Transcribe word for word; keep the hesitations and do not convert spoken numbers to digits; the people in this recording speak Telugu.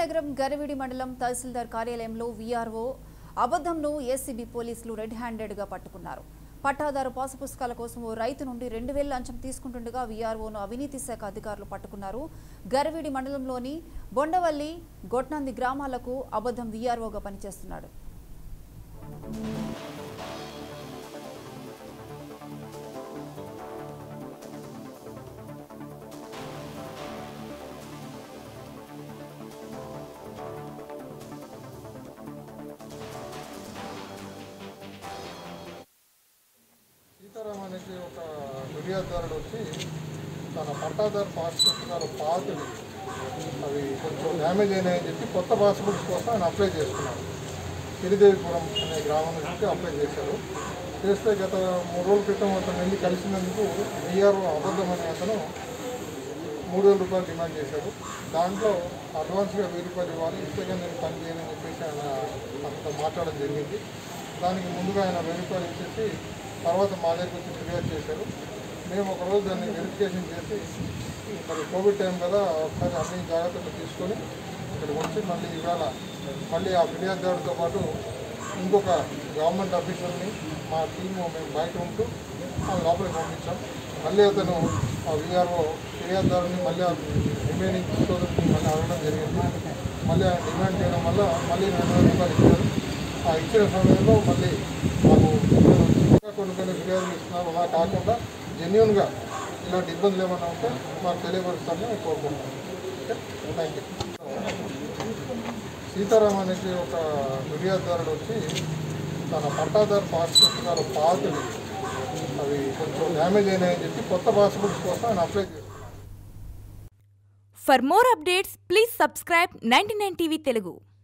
విజయనగరం గరివిడి మండలం తహసీల్దార్ కార్యాలయంలో వీఆర్ఓ అబద్ధంను ఏసీబీ పోలీసులు రెడ్ హ్యాండెడ్ గా పట్టుకున్నారు. పట్టాదారు పాసు పుస్తకాల కోసం ఓ రైతు నుండి రెండు వేల లంచం తీసుకుంటుండగా వీఆర్ఓను అవినీతి శాఖ అధికారులు పట్టుకున్నారు. గరివిడి మండలంలోని బొండవల్లి, గొట్నంది గ్రామాలకు అబద్ధం వీఆర్ఓగా పనిచేస్తున్నాడు. సీతారాం అనేది ఒక ఫిర్యాదుదారుడు వచ్చి తన పట్టాదారు పాస్ పుస్తకాలు పాతవి అవి కొంచెం డ్యామేజ్ అయినాయని చెప్పి కొత్త పాస్బుక్స్ కోసం ఆయన అప్లై చేసుకున్నాడు. గిరిదేవిపురం అనే గ్రామం నుంచి అప్లై చేశారు. చేస్తే గత మూడు రోజుల క్రితం అతను వెళ్ళి కలిసినందుకు వీఆర్ఓ అబద్ధం అనే అతను మూడు వేల రూపాయలు డిమాండ్ చేశారు. దాంట్లో అడ్వాన్స్గా వెయ్యి రూపాయలు ఇవ్వాలి, ఇస్తే నేను పని చేయనని చెప్పేసి ఆయన అంత మాట్లాడడం జరిగింది. దానికి ముందుగా ఆయన వెయ్యి రూపాయలు ఇచ్చేసి తర్వాత మా దగ్గరికి వచ్చి ఫిర్యాదు చేశారు. మేము ఒకరోజు దాన్ని వెరిఫికేషన్ చేసి మరి కోవిడ్ టైం కదా ఒకసారి అన్ని జాగ్రత్తలు తీసుకొని ఇక్కడికి వచ్చి మళ్ళీ ఇవాళ మళ్ళీ ఆ ఫిర్యాదుదారుడితో పాటు ఇంకొక గవర్నమెంట్ ఆఫీసర్ని మా టీము మేము బయట ఉంటూ ఆ లోపలికి పంపించాం. మళ్ళీ అతను ఆ వీఆర్ఓ ఫిర్యాదుదారుని మళ్ళీ రిమైనింగ్ స్టోర్ని మళ్ళీ అడగడం జరిగింది. మళ్ళీ ఆయన డిమాండ్ చేయడం వల్ల మళ్ళీ రెండు వేల రూపాయలు ఇచ్చారు. ఆ ఇచ్చిన సమయంలో మళ్ళీ మాకు కొన్ని కొన్ని ఫిర్యాదులు ఇస్తున్నారు. అలా కాకుండా జెన్యున్గా ఇలాంటి ఇబ్బందులు ఏమైనా ఉంటే మాకు తెలియపరుస్తామని కోరుకుంటున్నాం. Okay, thank you. సీతారాం అనేది ఒక ఫిర్యాదుదారుడు వచ్చి తన పట్టాదారు పాస్ పుస్తకాలు పాతవి అవి కొంచెం డ్యామేజ్ అయినాయని చెప్పి కొత్త పాస్బుక్స్ కోసం ఆయన అప్లై చేశారు. For more updates, please subscribe ninety-nine T V Telugu.